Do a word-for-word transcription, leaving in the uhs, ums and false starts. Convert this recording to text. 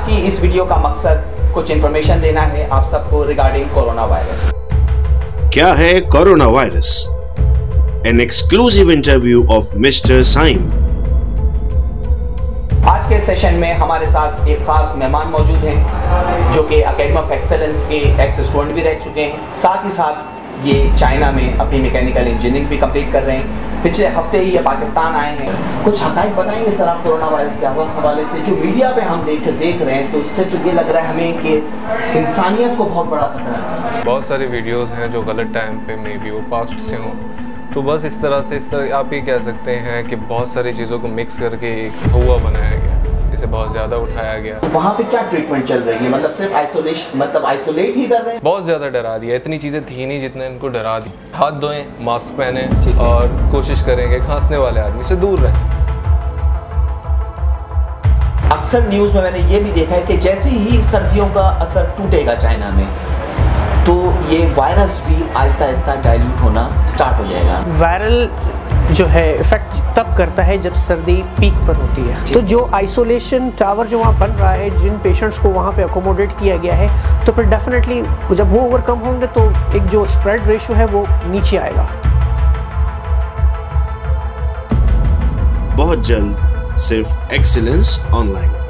की इस वीडियो का मकसद कुछ इन्फॉर्मेशन देना है आप सबको रिगार्डिंग कोरोना वायरस। क्या है corona virus? An exclusive interview of mister Saim. आज के सेशन में हमारे साथ एक खास मेहमान मौजूद हैं जो कि अकेडमी ऑफ एक्सेलेंस के एक्स स्टूडेंट भी रह चुके हैं, साथ ही साथ ये चाइना में अपनी मैकेनिकल इंजीनियरिंग भी कंप्लीट कर रहे हैं। पिछले हफ्ते ही ये पाकिस्तान आए हैं। कुछ हक़ाइक़ बताएंगे सर आप कोरोना वायरस के हवाले से? जो मीडिया पे हम देख देख रहे हैं तो सिर्फ ये लग रहा है हमें कि इंसानियत को बहुत बड़ा खतरा है। बहुत सारी वीडियोस हैं जो गलत टाइम पे मे बी वो पास्ट से हों, तो बस इस तरह से इस तरह आप ये कह सकते हैं कि बहुत सारी चीज़ों को मिक्स करके एक हुआ बनाया गया, इसे बहुत ज़्यादा उठाया गया। वहाँ पे क्या ट्रीटमेंट चल रही है? मतलब सिर्फ आइसोलेशन, मतलब आइसोलेट ही कर रहे हैं? बहुत ज़्यादा डरा दिया, इतनी चीज़ें थी नहीं जितने इनको डरा दी। हाथ धोएं, मास्क पहने और कोशिश करेंगे खांसने वाले आदमी से दूर रहें। अक्सर न्यूज़ में मैंने ये भी देखा है कि जैसे ही सर्दियों का असर टूटेगा चाइना में तो ये वायरस भी आहिस्ता आहिस्ता डाइल्यूट होना स्टार्ट हो जाएगा। वायरल जो है इफेक्ट तब करता है जब सर्दी पीक पर होती है। तो जो आइसोलेशन टावर जो वहाँ बन रहा है, जिन पेशेंट्स को वहाँ पे अकोमोडेट किया गया है, तो फिर डेफिनेटली जब वो ओवरकम होंगे तो एक जो स्प्रेड रेशियो है वो नीचे आएगा। बहुत जल्द सिर्फ एक्सीलेंस ऑनलाइन।